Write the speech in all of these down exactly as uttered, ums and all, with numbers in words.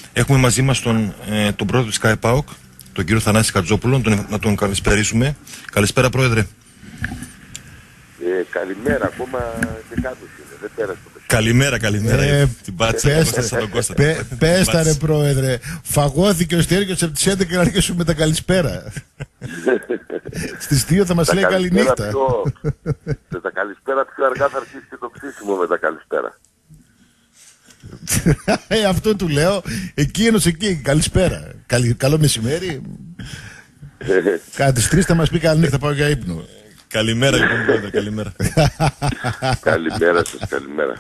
Έχουμε μαζί μας τον, ε, τον πρόεδρο της ΚΑΕ-ΠΑΟΚ, τον κύριο Θανάση Χατζόπουλο, τον, να τον καλησπερίσουμε. Καλησπέρα, πρόεδρε. Ε, καλημέρα, ακόμα και κάτω είναι, δεν πέρασε το Καλημέρα, καλημέρα. Ε, την πάτησα, είμαστε σαν τον Κώστα. Πε, πέστα ρε πρόεδρε, φαγώθηκε ο Στέργιος από τις έντεκα να αρχίσουμε με τα καλησπέρα. Στις δύο θα μας λέει καληνύχτα. Πιο, με τα καλησπέρα πιο αργά θα αρχίσει και το ψήσιμο με τα καλησπέρα. ε, αυτό του λέω, εκείνος εκεί, καλησπέρα. Καλη, καλό μεσημέρι. Κάτι τις τρεις θα μας πει καληνύχτα, πάω για ύπνο. Καλημέρα, λοιπόν, πρόεδρε, καλημέρα. Καλημέρα σας, καλημέρα.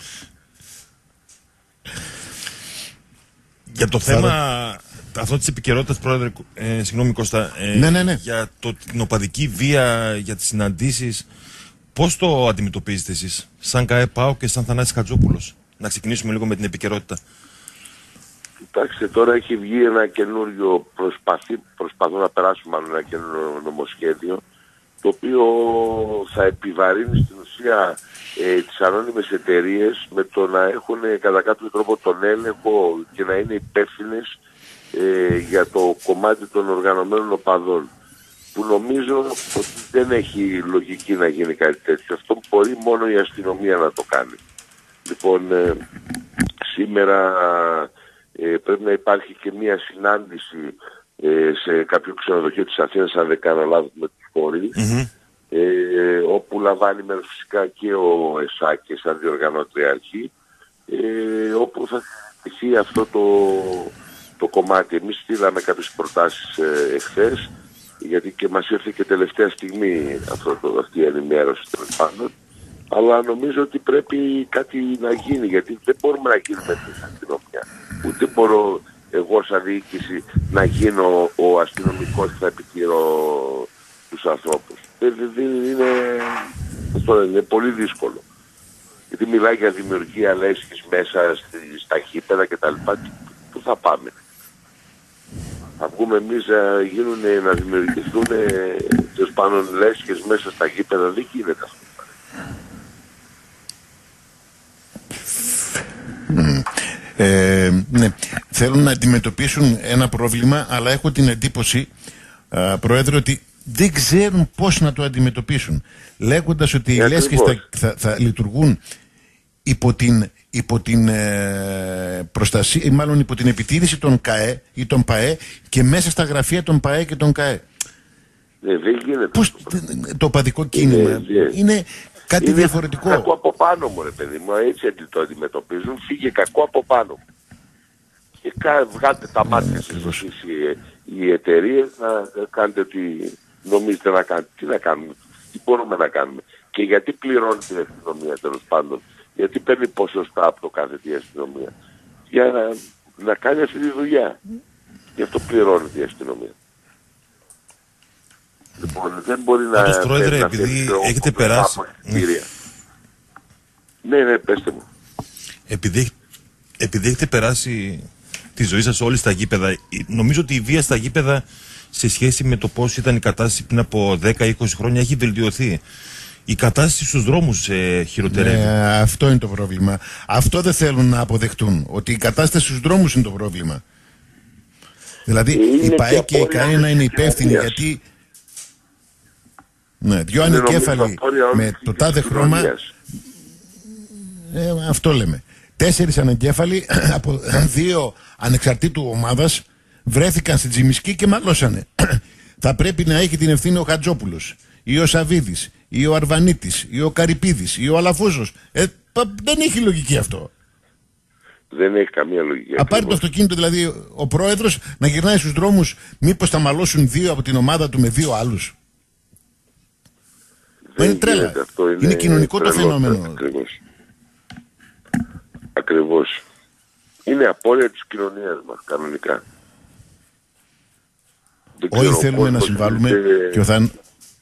Για το θέμα αυτό της επικαιρότητας, πρόεδρε, ε, συγγνώμη Κώστα, ε, ναι, ναι, ναι. για το, την οπαδική βία, για τις συναντήσεις, πώς το αντιμετωπίζετε εσείς, σαν ΚΑΕ-ΠΑΟΚ και σαν Θανάσης Χατζόπουλος? Να ξεκινήσουμε λίγο με την επικαιρότητα. Κοιτάξτε, τώρα έχει βγει ένα καινούριο, προσπαθή, προσπαθώ να περάσουμε μάλλον ένα καινούριο νομοσχέδιο, το οποίο θα επιβαρύνει στην ουσία ε, τις ανώνυμες εταιρείες με το να έχουν ε, κατά κάποιο τρόπο τον έλεγχο και να είναι υπεύθυνες ε, για το κομμάτι των οργανωμένων οπαδών, που νομίζω ότι δεν έχει λογική να γίνει κάτι τέτοιο. Αυτό μπορεί μόνο η αστυνομία να το κάνει. Λοιπόν, ε, σήμερα ε, πρέπει να υπάρχει και μία συνάντηση ε, σε κάποιο ξενοδοχείο της Αθήνας, αν δεν κάνω λάθος, με τους φορείς, mm-hmm. ε, όπου λαμβάνει μέρος φυσικά και ο ΕΣΑΚ σαν διοργανώτρια αρχή, ε, όπου θα συζητηθεί αυτό το, το κομμάτι. Εμείς στείλαμε κάποιες προτάσεις ε, εχθές, γιατί και μας ήρθε και τελευταία στιγμή αυτό το, αυτή η ενημέρωση τέλος πάντων. Αλλά νομίζω ότι πρέπει κάτι να γίνει, γιατί δεν μπορούμε να γίνουμε την αστυνομία. Ούτε μπορώ εγώ σαν διοίκηση να γίνω ο αστυνομικός και θα επιτηρώ τους ανθρώπους. Δεν, δεν, είναι, αυτό είναι πολύ δύσκολο. Γιατί μιλάει για δημιουργία λέσχης μέσα στα γήπεδα κτλ. Πού θα πάμε? Θα βγούμε εμείς να, γίνουν, να δημιουργηθούν τέλος πάντων λέσχες μέσα στα γήπεδα? Δεν γίνεται αυτό. Ε, ναι. Θέλουν να αντιμετωπίσουν ένα πρόβλημα, αλλά έχω την εντύπωση, α, Πρόεδρε, ότι δεν ξέρουν πώς να το αντιμετωπίσουν, λέγοντας ότι οι λέσχες θα, θα, θα λειτουργούν υπό την, υπό την ε, προστασία, ή μάλλον υπό την επιτήρηση των ΚΑΕ ή των ΠΑΕ και μέσα στα γραφεία των ΠΑΕ και των ΚΑΕ. Ναι, δεν γίνεται. Πώς, το οπαδικό κίνημα είναι, είναι κάτι είναι διαφορετικό. Κακό από πάνω μου, ρε παιδί μου, έτσι το αντιμετωπίζουν. Φύγε κακό από πάνω μου. Και βγάλτε τα μάτια σας οι, οι εταιρείες να κάνετε ό,τι νομίζετε να κάνετε. Τι να κάνουμε, τι μπορούμε να κάνουμε? Και γιατί πληρώνει την αστυνομία τέλος πάντων? Γιατί παίρνει ποσοστά από το κάθε τι αστυνομία? Για να, να κάνει αυτή τη δουλειά. Γι' αυτό πληρώνει η αστυνομία. Λοιπόν, δεν μπορεί να... Πάντως, Πρόεδρε, να επειδή έχετε περάσει... Ναι, ναι, πέστε μου. Επειδή, επειδή έχετε περάσει τη ζωή σας όλοι στα γήπεδα, νομίζω ότι η βία στα γήπεδα σε σχέση με το πώς ήταν η κατάσταση πριν από δέκα με είκοσι χρόνια έχει βελτιωθεί. Η κατάσταση στους δρόμους ε, χειροτερεύει. Ναι, αυτό είναι το πρόβλημα. Αυτό δεν θέλουν να αποδεχτούν, ότι η κατάσταση στους δρόμους είναι το πρόβλημα. Δηλαδή είναι η ΠΑΕ και η ΚΑΕ να είναι υπεύθυνοι, γιατί ναι, δυο ανικέφαλοι με το τάδε χρώμα, ε, αυτό λέμε. Τέσσερις ανεγκέφαλοι από δύο ανεξαρτήτου ομάδας βρέθηκαν στην Τζιμισκή και μαλώσανε. Θα πρέπει να έχει την ευθύνη ο Χατζόπουλος ή ο Σαβίδης ή ο Αρβανίτης ή ο Καρυπίδης ή ο Αλαφούζος. Ε, δεν έχει λογική αυτό. Δεν έχει καμία λογική. Θα πάρει το αυτοκίνητο δηλαδή ο πρόεδρος να γυρνάει στους δρόμους, μήπως θα μαλώσουν δύο από την ομάδα του με δύο άλλους? Δεν είναι τρέλα. Αυτό, είναι, είναι κοινωνικό τρελό, το φαινόμενο. Ακριβώς. Ακριβώς. Είναι απώλεια της κοινωνίας μας κανονικά. Όλοι θέλουμε να συμβάλλουμε είναι... και ο Θαν...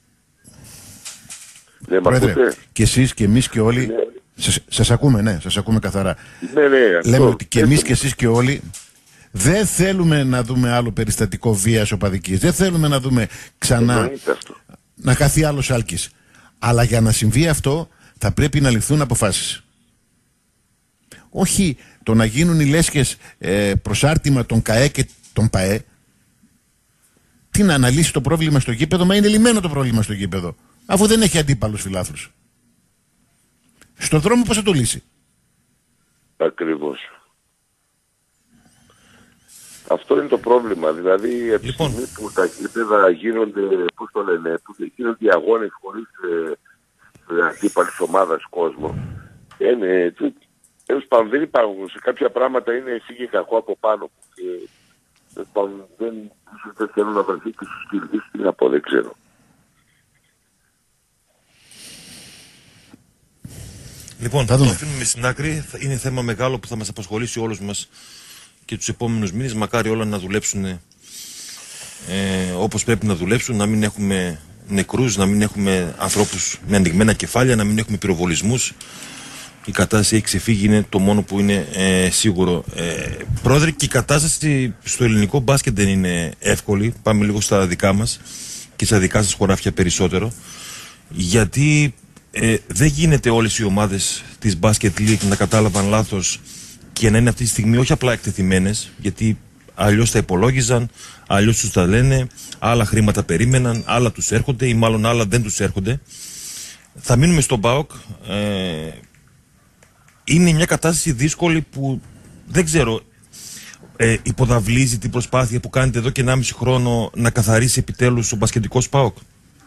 Ναι, Πρόεδρε, και εσείς και εμείς και όλοι... Ναι. Σας, σας ακούμε, ναι, σας ακούμε καθαρά. Ναι, ναι, αυτό. Λέμε ότι και εμείς και εσείς και όλοι δεν θέλουμε να δούμε άλλο περιστατικό βίας οπαδικής. Δεν θέλουμε να δούμε ξανά να χαθεί άλλος άλκης. Αλλά για να συμβεί αυτό θα πρέπει να ληφθούν αποφάσεις. όχι το να γίνουν οι λέσχες ε, προσάρτημα των ΚΑΕ και των ΠΑΕ. Τι να αναλύσει το πρόβλημα στο γήπεδο, μα είναι λυμμένο το πρόβλημα στο γήπεδο, αφού δεν έχει αντίπαλους φιλάθλους. Στον δρόμο πώς θα το λύσει? Ακριβώς. Αυτό είναι το πρόβλημα. Δηλαδή, από τη Λοιπόν. στιγμή που τα γήπεδα γίνονται, πώς το λένε, που γίνονται οι αγώνες χωρίς ε, αντίπαλης ομάδας κόσμο, είναι, τέλος πάντων δεν υπάρχουν. Σε κάποια πράγματα είναι εσύ και κακό από πάνω. Και, τέλος πάντων, δεν, δεν θέλουν να βρεθεί και στους κυρδίσεις, τι να πω, δεν ξέρω. Λοιπόν, θα το αφήνουμε στην άκρη. Είναι θέμα μεγάλο που θα μας απασχολήσει όλους μας και τους επόμενους μήνες. Μακάρι όλα να δουλέψουν ε, όπως πρέπει να δουλέψουν, να μην έχουμε νεκρούς, να μην έχουμε ανθρώπους με ανοιγμένα κεφάλια, να μην έχουμε πυροβολισμούς. Η κατάσταση έχει ξεφύγει, είναι το μόνο που είναι ε, σίγουρο. Ε, πρόεδρε, και η κατάσταση στο ελληνικό μπάσκετ δεν είναι εύκολη. Πάμε λίγο στα δικά μας και στα δικά σας χωράφια περισσότερο. Γιατί ε, δεν γίνεται όλες οι ομάδες της Basket League να κατάλαβαν λάθος και να είναι αυτή τη στιγμή όχι απλά εκτεθειμένες, γιατί αλλιώς τα υπολόγιζαν, αλλιώς τους τα λένε, άλλα χρήματα περίμεναν, άλλα τους έρχονται ή μάλλον άλλα δεν τους έρχονται. Θα μείνουμε στον ΠΑΟΚ. Ε, είναι μια κατάσταση δύσκολη που δεν ξέρω, ε, υποδαβλίζει την προσπάθεια που κάνετε εδώ και ενάμιση χρόνο να καθαρίσει επιτέλους ο μπασκετικός ΠΑΟΚ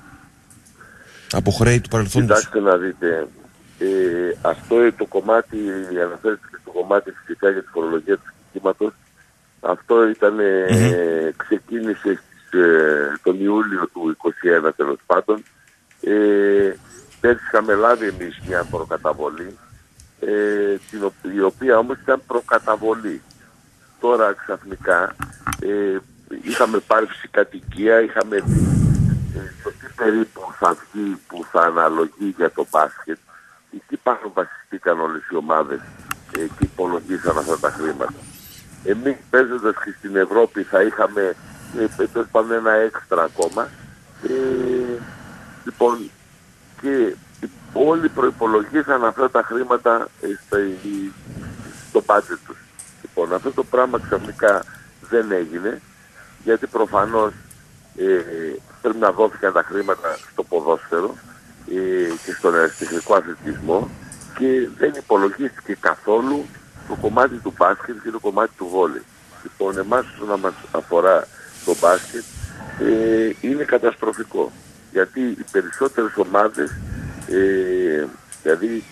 από χρέη του παρελθόντος. Κοιτάξτε να δείτε, ε, αυτό το κομμάτι, αναφέρεται και στο κομμάτι φυσικά για τη φορολογία του στοιχήματος. Αυτό ήταν, mm-hmm. ε, ξεκίνησε στις, ε, τον Ιούλιο του είκοσι ένα τέλος πάντων. Ε, πέρσι είχαμε λάβει εμείς μια προκαταβολή, ε, την, η οποία όμως ήταν προκαταβολή. Τώρα ξαφνικά ε, είχαμε πάρει φυσικά κατοικία, είχαμε δει ε, το τι περίπου θα βγει που θα αναλογεί για το μπάσκετ. Εκεί πάνω βασιστήκαν όλες οι ομάδες ε, και υπολογίσαν αυτά τα χρήματα. Εμείς παίζοντας και στην Ευρώπη θα είχαμε ε, τέλος πάντων ένα έξτρα ακόμα. Ε, λοιπόν, και όλοι προϋπολογίσαν αυτά τα χρήματα ε, στο, στο budget τους. Λοιπόν, αυτό το πράγμα ξαφνικά δεν έγινε, γιατί προφανώς ε, πρέπει να δόθηκαν τα χρήματα στο ποδόσφαιρο ε, και στον αεραστηχνικό αθλητισμό και δεν υπολογίστηκε καθόλου το κομμάτι του μπάσκετ και το κομμάτι του βόλεϊ. Λοιπόν, εμάς να μας αφορά το μπάσκετ ε, είναι καταστροφικό, γιατί οι περισσότερες ομάδες, ε, δηλαδή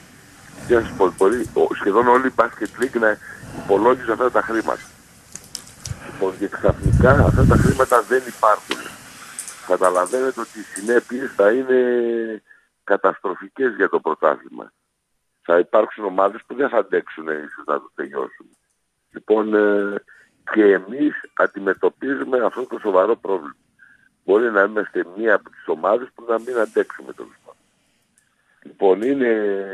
μπορεί, σχεδόν όλοι οι μπάσκετ league να υπολόγιζαν αυτά τα χρήματα. Λοιπόν, και ξαφνικά αυτά τα χρήματα δεν υπάρχουν. Καταλαβαίνετε ότι οι συνέπειες θα είναι καταστροφικές για το πρωτάθλημα. Θα υπάρξουν ομάδες που δεν θα αντέξουν ίσως να το τελειώσουν. Λοιπόν, ε, και εμείς αντιμετωπίζουμε αυτό το σοβαρό πρόβλημα. Μπορεί να είμαστε μία από τις ομάδες που να μην αντέξουμε το λοιπόν. Λοιπόν, είναι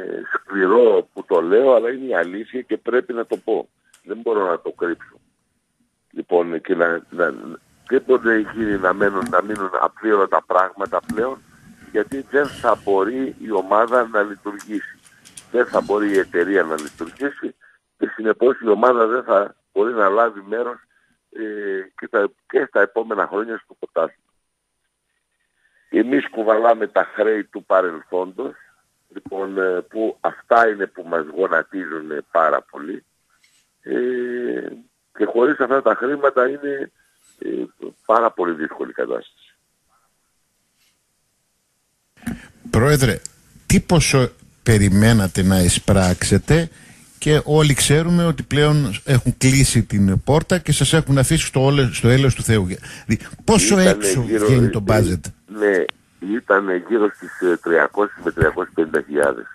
σκληρό που το λέω, αλλά είναι η αλήθεια και πρέπει να το πω. Δεν μπορώ να το κρύψω. Λοιπόν, και να, να, δεν μπορεί να γίνει να, μένουν, να μείνουν απλήρωτα πράγματα πλέον, γιατί δεν θα μπορεί η ομάδα να λειτουργήσει. Δεν θα μπορεί η εταιρεία να λειτουργήσει και συνεπώς η ομάδα δεν θα μπορεί να λάβει μέρος ε, και, τα, και στα επόμενα χρόνια στο πρωτάθλημα. Εμείς κουβαλάμε τα χρέη του παρελθόντος, λοιπόν, ε, που αυτά είναι που μας γονατίζουν πάρα πολύ ε, και χωρίς αυτά τα χρήματα είναι ε, πάρα πολύ δύσκολη κατάσταση. Πρόεδρε, τι ποσό περιμένατε να εισπράξετε, και όλοι ξέρουμε ότι πλέον έχουν κλείσει την πόρτα και σας έχουν αφήσει στο, όλε, στο έλεος του Θεού. Πόσο ήτανε έξω γύρω, βγαίνει το budget? Ναι, ήταν γύρω στις τριακόσιες με τριακόσιες πενήντα χιλιάδες.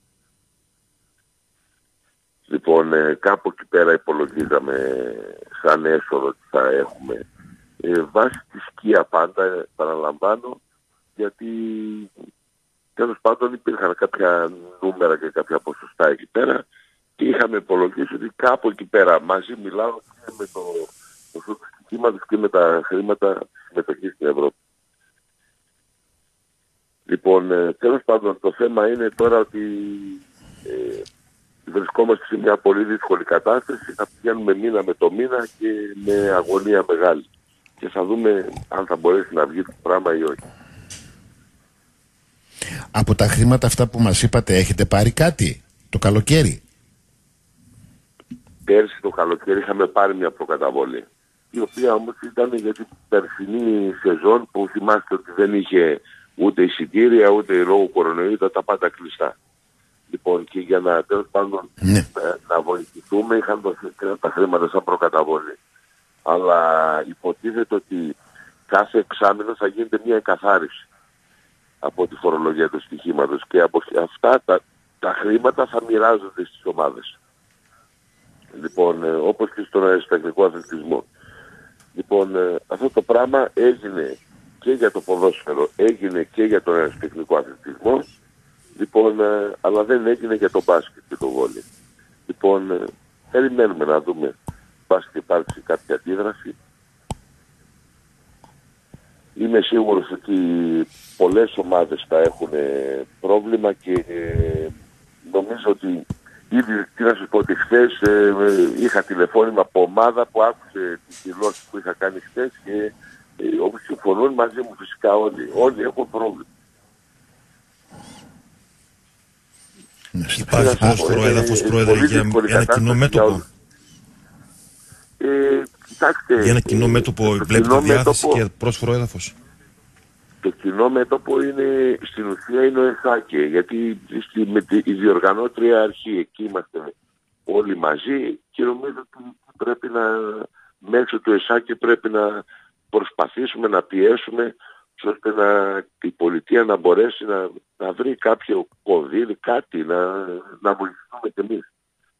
Λοιπόν, ε, κάπου εκεί πέρα υπολογίζαμε σαν έσοδο ότι θα έχουμε. Ε, βάσει τη σκία πάντα, παραλαμβάνω, γιατί τέλος πάντων υπήρχαν κάποια νούμερα και κάποια ποσοστά εκεί πέρα και είχαμε υπολογίσει ότι κάπου εκεί πέρα μαζί μιλάω και με το ποσό του στοιχήματος και με τα χρήματα συμμετοχής στην Ευρώπη. Λοιπόν, ε, τέλος πάντων το θέμα είναι τώρα ότι ε, βρισκόμαστε σε μια πολύ δύσκολη κατάσταση, θα πηγαίνουμε μήνα με το μήνα και με αγωνία μεγάλη. Και θα δούμε αν θα μπορέσει να βγει το πράγμα ή όχι. Από τα χρήματα αυτά που μας είπατε, έχετε πάρει κάτι το καλοκαίρι? Πέρσι το καλοκαίρι είχαμε πάρει μια προκαταβολή, η οποία όμως ήταν για την περσινή σεζόν που θυμάστε ότι δεν είχε ούτε εισιτήρια ούτε λόγω κορονοϊού, ήταν τα πάντα κλειστά. Λοιπόν, και για να τέλος πάντων ναι. να βοηθηθούμε είχαν δώσει τα χρήματα σαν προκαταβολή. Αλλά υποτίθεται ότι κάθε εξάμηνο θα γίνεται μια εκαθάριση από τη φορολογία του στοιχήματος και από αυτά τα, τα χρήματα θα μοιράζονται στις ομάδες. Λοιπόν, ε, όπως και στον αεροτεχνικό αθλητισμό. Λοιπόν, ε, αυτό το πράγμα έγινε και για το ποδόσφαιρο, έγινε και για τον αεροτεχνικό αθλητισμό, λοιπόν, ε, αλλά δεν έγινε για το μπάσκετ και το βόλεϊ. Λοιπόν, ε, περιμένουμε να δούμε πας και υπάρξει κάποια αντίδραση. Είμαι σίγουρος ότι πολλές ομάδες θα έχουν πρόβλημα και ε, νομίζω ότι ήδη, τι να σας πω, ότι χθες ε, ε, είχα τηλεφώνημα από ομάδα που άκουσε τις δηλώσεις που είχα κάνει χθες και ε, όπως συμφωνούν μαζί μου φυσικά όλοι. Όλοι έχουν πρόβλημα. Υπάρχει πρόσφορο έδαφος, πρόεδρε, για ένα κοινό μέτωπο? Ε, κοιτάξτε, για ένα κοινό μέτωπο βλέπετε διάθεση και πρόσφορο έδαφος? Το κοινό μέτωπο είναι, στην ουσία είναι ο ΕΣΑΚΕ, γιατί στη, με τη διοργανώτρια αρχή εκεί είμαστε όλοι μαζί και νομίζω ότι πρέπει να, μέσω του ΕΣΑΚΕ πρέπει να προσπαθήσουμε να πιέσουμε ώστε να, η πολιτεία να μπορέσει να, να βρει κάποιο κονδύλι, κάτι, να, να βοηθήσουμε κι εμείς.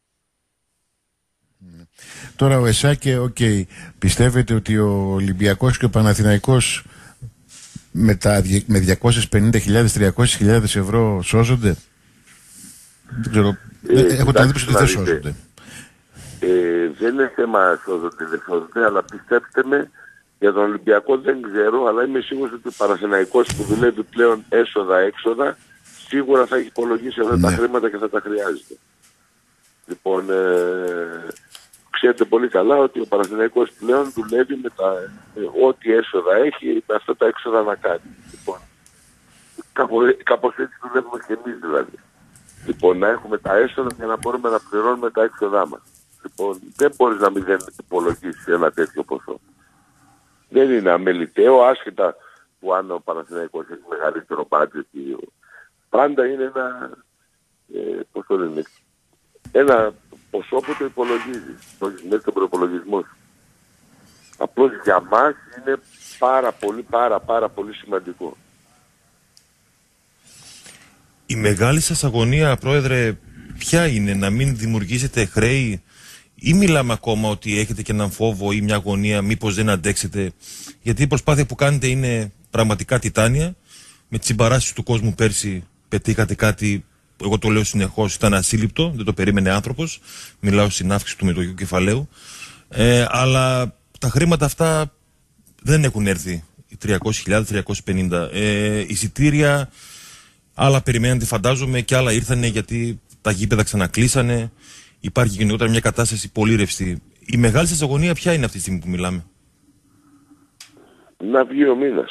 Τώρα ο ΕΣΑΚΕ, οκ, okay, πιστεύετε ότι ο Ολυμπιακός και ο Παναθηναϊκός με, τα, με διακόσιες πενήντα χιλιάδες με τριακόσιες χιλιάδες ευρώ σώζονται? Δεν ξέρω, ε, έχω την εντύπωση ότι δεν σώζονται. Ε, δεν είναι θέμα σώζονται, δεν σώζονται, αλλά πιστέψτε με, για τον Ολυμπιακό δεν ξέρω, αλλά είμαι σίγουρος ότι ο Παναθηναϊκός που δουλεύει πλέον έσοδα-έξοδα σίγουρα θα έχει υπολογίσει αυτά ναι. τα χρήματα και θα τα χρειάζεται. Λοιπόν, ε, ξέρετε πολύ καλά ότι ο Παναθηναϊκός πλέον δουλεύει με τα, ε, ό,τι έσοδα έχει, με αυτά τα έξοδα να κάνει. Λοιπόν, κάπως, κάπως έτσι δουλεύουμε και εμείς δηλαδή. Λοιπόν, να έχουμε τα έσοδα για να μπορούμε να πληρώνουμε τα έξοδά μας. Λοιπόν, δεν μπορείς να μην δεν υπολογίσεις ένα τέτοιο ποσό. Δεν είναι αμεληταίο, άσχετα που αν ο Παναθηναϊκός έχει μεγαλύτερο μπάτζετ. Πάντα είναι ένα, ε, πώς το λένε, ένα ποσό που το υπολογίζει, το μέσα στον προπολογισμό σου. Απλώς για μας είναι πάρα πολύ, πάρα πάρα πολύ σημαντικό. Η μεγάλη σας αγωνία, πρόεδρε, ποια είναι? Να μην δημιουργήσετε χρέη, ή μιλάμε ακόμα ότι έχετε και έναν φόβο ή μια αγωνία μήπως δεν αντέξετε? Γιατί η προσπάθεια που κάνετε είναι πραγματικά τιτάνια. Με τις συμπαράσεις του κόσμου πέρσι πετύχατε κάτι, εγώ το λέω συνεχώς, ήταν ασύλληπτο, δεν το περίμενε άνθρωπος. Μιλάω στην αύξηση του μετοχικού κεφαλαίου. Ε, αλλά τα χρήματα αυτά δεν έχουν έρθει. τριακόσιες χιλιάδες, τριακόσιες πενήντα. Ε, εισιτήρια, άλλα περιμένατε φαντάζομαι και άλλα ήρθανε γιατί τα γήπεδα ξανακλείσανε. Υπάρχει γενικότερα μια κατάσταση πολύ ρευστή. Η μεγάλη σας αγωνία ποια είναι αυτή τη στιγμή που μιλάμε? Να βγει ο μήνας.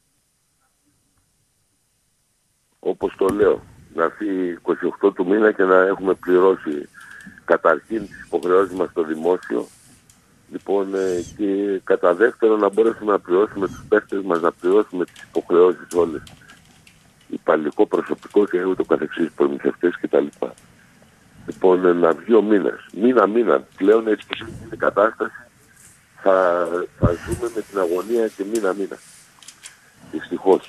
Όπως το λέω. Να έρθει είκοσι οκτώ του μήνα και να έχουμε πληρώσει καταρχήν τις υποχρεώσεις μας στο δημόσιο. Λοιπόν, και κατά δεύτερο να μπορέσουμε να πληρώσουμε τους παίκτες μας, να πληρώσουμε τις υποχρεώσεις όλες. Υπαλληλικό προσωπικό και ούτω καθεξής, προμηθευτές κτλ. Λοιπόν, να βγει ο μήνας. Μήνα-μήνα. Πλέον έτσι και στην κατάσταση θα, θα ζούμε με την αγωνία και μήνα-μήνα. Δυστυχώς.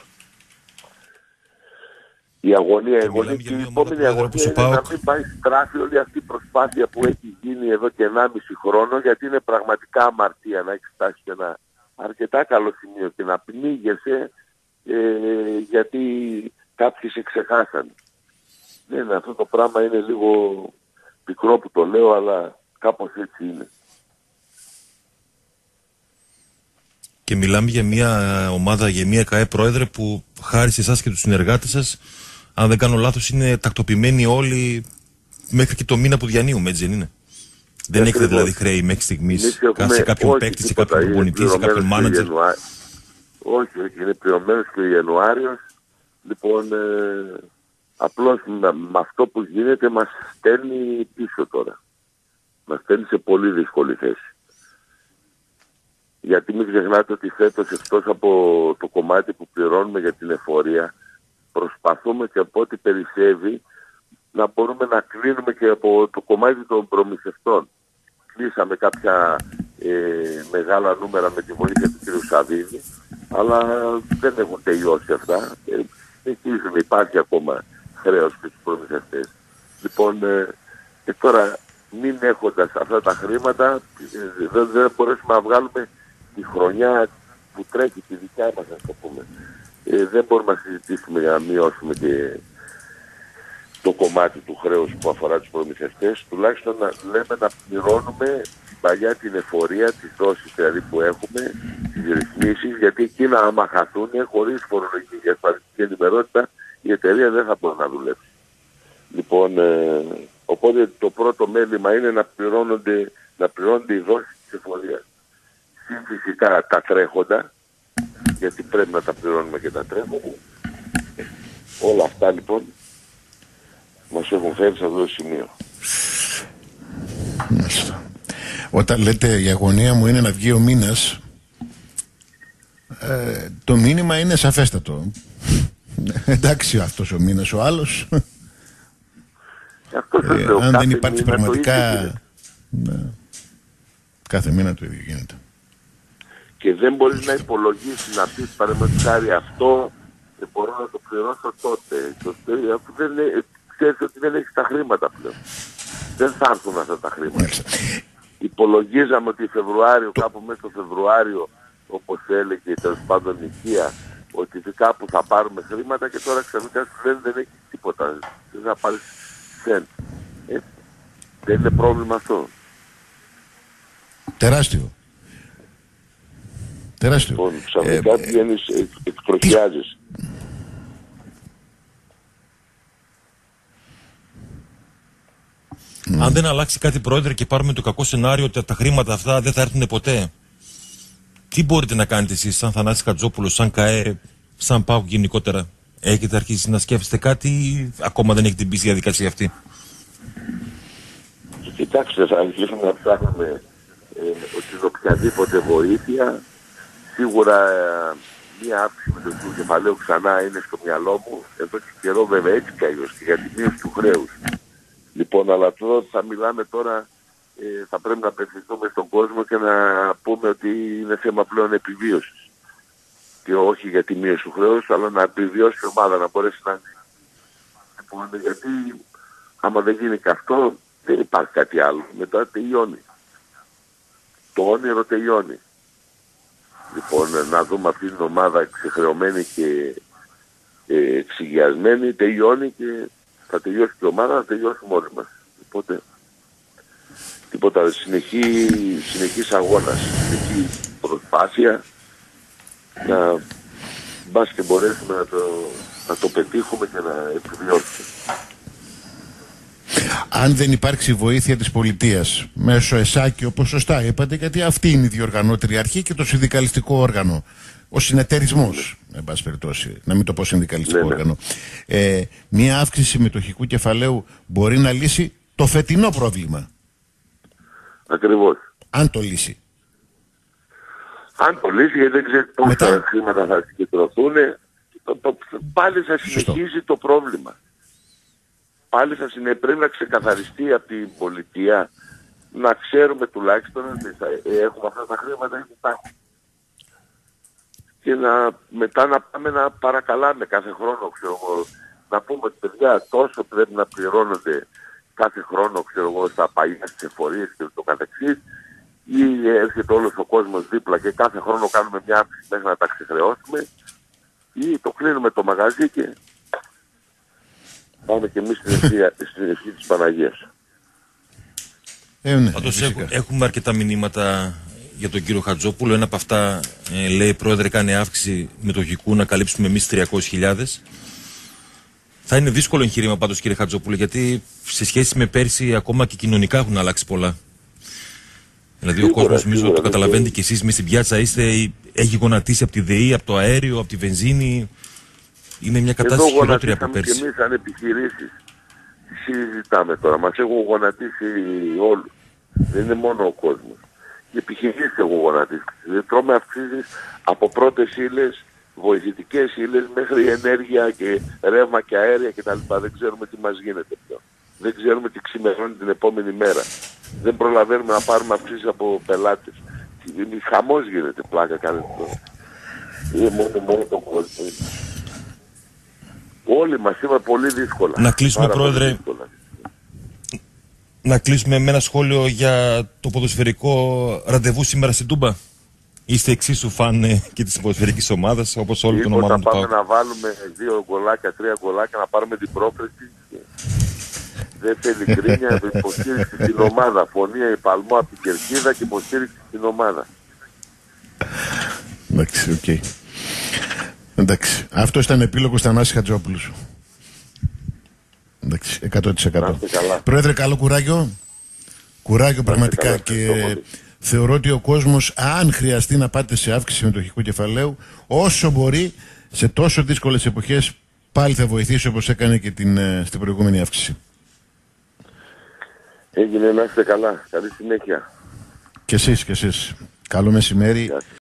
Η αγωνία, εγώ λέω και η επόμενη αγωνία είναι να μην πάει στράφη όλη αυτή η προσπάθεια που έχει γίνει εδώ και ενάμιση χρόνο, γιατί είναι πραγματικά αμαρτία να έχει φτάσει σε ένα αρκετά καλό σημείο και να πνίγεσαι ε, γιατί κάποιοι σε ξεχάσαν. Ναι, αυτό το πράγμα είναι λίγο πικρό που το λέω, αλλά κάπως έτσι είναι. Και μιλάμε για μια ομάδα, για μια ΚΑΕ, πρόεδρε, που χάρη σε εσάς και τους συνεργάτες σας, αν δεν κάνω λάθος, είναι τακτοποιημένοι όλοι μέχρι και το μήνα που διανύουμε, έτσι δεν είναι? Δεν ε, έχετε δηλαδή χρέη μέχρι στιγμής σε κάποιον παίκτη, σε κάποιον προπονητή, σε κάποιον μάνατζερ? Όχι, όχι, είναι πληρωμένος και ο Ιανουάριος. Λοιπόν, ε, απλώς με, με αυτό που γίνεται μας στέλνει πίσω τώρα. Μας στέλνει σε πολύ δύσκολη θέση. Γιατί μην ξεχνάτε ότι φέτος, εκτός από το κομμάτι που πληρώνουμε για την εφορία, προσπαθούμε και από ό,τι περισσεύει να μπορούμε να κλείνουμε και από το κομμάτι των προμηθευτών. Κλείσαμε κάποια ε, μεγάλα νούμερα με τη βοήθεια του κ. Σαββίδη, αλλά δεν έχουν τελειώσει αυτά. Ε, συνεχίζουν, υπάρχει ακόμα χρέος και στους προμηθευτές. Λοιπόν, ε, και τώρα μην έχοντας αυτά τα χρήματα, ε, δεν, δεν μπορέσουμε να βγάλουμε τη χρονιά που τρέχει, τη δικιά μας, ας το πούμε. Ε, δεν μπορούμε να συζητήσουμε για να μειώσουμε και το κομμάτι του χρέους που αφορά τους προμηθευτές, τουλάχιστον να λέμε να πληρώνουμε την παλιά την εφορία, τις δόσεις δηλαδή που έχουμε, τις ρυθμίσεις, γιατί εκείνα άμα χαθούν χωρίς φορολογική και ασφαλιστική ενημερότητα η εταιρεία δεν θα μπορεί να δουλέψει. Λοιπόν, ε, οπότε το πρώτο μέλημα είναι να πληρώνονται, να πληρώνονται οι δόσεις της εφορίας. Συν φυσικά τα τρέχοντα, γιατί πρέπει να τα πληρώνουμε και τα τρέχοντα. Όλα αυτά λοιπόν μας έχουν φέρει σε αυτό το σημείο. Μάλιστα. Όταν λέτε η αγωνία μου είναι να βγει ο μήνας, ε, το μήνυμα είναι σαφέστατο. Εντάξει, αυτός ο μήνας, ο άλλος. αυτός ε, αν δεν υπάρχει πραγματικά, ναι, κάθε μήνα το ίδιο γίνεται. Και δεν μπορείς να υπολογίσεις, να πεις παραδείγματος χάρη αυτό και μπορώ να το πληρώσω τότε. Αφού δεν είναι, ξέρεις ότι δεν έχεις τα χρήματα πλέον. Δεν θα έρθουν αυτά τα χρήματα. Υπολογίζαμε ότι Φεβρουάριο, κάπου μέσα στο Φεβρουάριο, όπως έλεγε τέλος πάντων η Οικία, ότι κάπου θα πάρουμε χρήματα και τώρα ξαφνικά σου λένε δεν έχει τίποτα. Δεν θα πάρεις σέντ. Ε, δεν είναι πρόβλημα αυτό. Τεράστιο. Τεράστιο. Λοιπόν, ξαφνικά ε, βγαίνεις, εκτροχιάζεις. Mm. Αν δεν αλλάξει κάτι, πρόεδρε, και πάρουμε το κακό σενάριο ότι τα χρήματα αυτά δεν θα έρθουν ποτέ, τι μπορείτε να κάνετε εσείς σαν Θανάσης Χατζόπουλος, σαν ΚΑΕ, σαν ΠΑΟΚ γενικότερα? Έχετε αρχίσει να σκέφτεστε κάτι ή ακόμα δεν έχετε μπει στη διαδικασία αυτή? Κοιτάξτε, θα αρχίσουμε να ψάχνουμε ε, ότι οποιαδήποτε βοήθεια, σίγουρα ε, μία αύξηση με το κεφαλαίου ξανά είναι στο μυαλό μου, εδώ και καιρό βέβαια έτσι κι αλλιώς και για τη μείωση του χρέους. Λοιπόν, αλλά τώρα θα μιλάμε τώρα, ε, θα πρέπει να απευθυνθούμε στον κόσμο και να πούμε ότι είναι θέμα πλέον επιβίωσης. Και όχι για τη μείωση του χρέους, αλλά να επιβιώσει η ομάδα, να μπορέσει να... Λοιπόν, γιατί άμα δεν γίνει και αυτό, δεν υπάρχει κάτι άλλο. Μετά τελειώνει. Το όνειρο τελειώνει. Λοιπόν, να δούμε αυτή την ομάδα εξεχρεωμένη και ε, εξηγιασμένη, τελειώνει και θα τελειώσει και η ομάδα, θα τελειώσει μόνοι μας. Οπότε, τίποτα, συνεχή, συνεχής αγώνας, συνεχή προσπάθεια να μπας και μπορέσουμε να το, να το πετύχουμε και να επιβιώσουμε. Αν δεν υπάρξει βοήθεια της πολιτείας μέσω ΕΣΑΚΙ, όπως σωστά είπατε, γιατί αυτή είναι η διοργανώτρια αρχή και το συνδικαλιστικό όργανο, ο συνεταιρισμός, ναι, εν πάση περιπτώσει, να μην το πω συνδικαλιστικό ναι, όργανο, ναι. Ε, μία αύξηση συμμετοχικού κεφαλαίου μπορεί να λύσει το φετινό πρόβλημα. Ακριβώς. Αν το λύσει. Αν το λύσει, γιατί δεν ξέρει πόσα χρήματα θα συγκεντρωθούν, πάλι θα συνεχίζει Σωστό. το πρόβλημα. Πάλι θα συνεχίσει, πρέπει να ξεκαθαριστεί από την πολιτεία, να ξέρουμε τουλάχιστον ότι θα έχουμε αυτά τα χρήματα ή υπάρχουν. Και να, μετά να πάμε να παρακαλάμε κάθε χρόνο, ξέρω εγώ, να πούμε ότι παιδιά τόσο πρέπει να πληρώνονται κάθε χρόνο, ξέρω εγώ, στα παλιά στις εφορίες και το καθεξής, ή έρχεται όλος ο κόσμος δίπλα και κάθε χρόνο κάνουμε μια αύξηση μέχρι να τα ξεχρεώσουμε, ή το κλείνουμε το μαγαζί και πάμε και εμείς στην ευχή της Παναγίας. Ε, ναι, Πάντως έχουμε αρκετά μηνύματα για τον κύριο Χατζόπουλο. Ένα από αυτά ε, λέει: Πρόεδρε, κάνει αύξηση μετοχικού να καλύψουμε εμείς τριακόσιες χιλιάδες. Θα είναι δύσκολο εγχείρημα πάντως, κύριε Χατζόπουλε, γιατί σε σχέση με πέρσι ακόμα και κοινωνικά έχουν αλλάξει πολλά. Δηλαδή σίγουρα, ο κόσμος, νομίζω το καταλαβαίνετε και εσείς, με στην πιάτσα είστε, έχει γονατίσει από τη ΔΕΗ, από το αέριο, από τη βενζίνη. Είναι μια κατάσταση χειρότερη από πέρσι. Και εμείς σαν επιχειρήσεις συζητάμε τώρα. Μας έχουν γονατίσει όλους. Δεν είναι μόνο ο κόσμος. Οι επιχειρήσεις έχουν γονατίσει. Δεν τρώμε αυξήσεις από πρώτες ύλες, βοηθητικές ύλες, μέχρι ενέργεια και ρεύμα και αέρια κτλ. Δεν ξέρουμε τι μας γίνεται πλέον. Δεν ξέρουμε τι ξημερώνει την επόμενη μέρα. Δεν προλαβαίνουμε να πάρουμε αυξήσεις από πελάτες. Χαμός γίνεται, πλάκα κάνετε τώρα. Είναι μόνο, μόνο το κόσμο. Όλοι μας είμαστε πολύ δύσκολα. Να κλείσουμε, Πρόεδρε, να κλείσουμε με ένα σχόλιο για το ποδοσφαιρικό ραντεβού σήμερα στην Τούμπα. Είστε εξίσου φαν ε, και της ποδοσφαιρικής ομάδας, όπως όλη την ομάδα του ΠΑΟΚ. Θα πάμε να βάλουμε δύο γκολάκια, τρία γκολάκια, να πάρουμε την πρόκριση. Δεν θέλει κρίνια, υποστήριξη στην ομάδα. Φωνία υπαλμό από την κερκίδα και υποστήριξη στην ομάδα. Εντάξει, οκ. Okay. Εντάξει. Αυτό ήταν επίλογος Θανάση Χατζόπουλου. Εντάξει, εκατό τοις εκατό. Πρόεδρε, καλό κουράγιο. Κουράγιο πραγματικά. Καλά, και θεωρώ ότι ο κόσμος, αν χρειαστεί να πάτε σε αύξηση συμμετοχικού κεφαλαίου, όσο μπορεί, σε τόσο δύσκολες εποχές, πάλι θα βοηθήσει όπως έκανε και την, στην προηγούμενη αύξηση. Έγινε, να είστε καλά. Καλή συνέχεια. Και εσείς, και εσείς. Καλό μεσημέρι.